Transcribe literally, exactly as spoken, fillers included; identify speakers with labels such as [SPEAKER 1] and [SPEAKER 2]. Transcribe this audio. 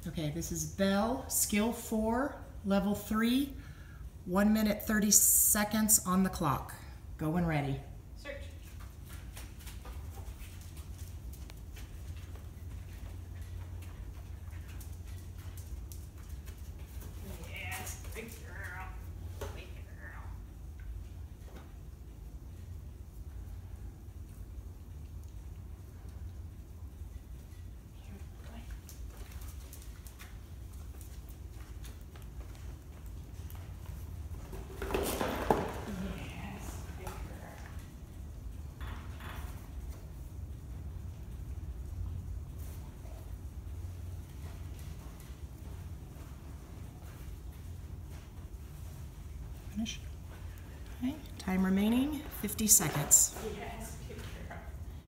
[SPEAKER 1] Okay, this is Bell, skill four, level three, one minute thirty seconds on the clock. Go when ready.
[SPEAKER 2] Search. Yes, big girl, big girl. Yes, big girl.
[SPEAKER 1] Finish. Okay, time remaining, fifty seconds.
[SPEAKER 2] Yes.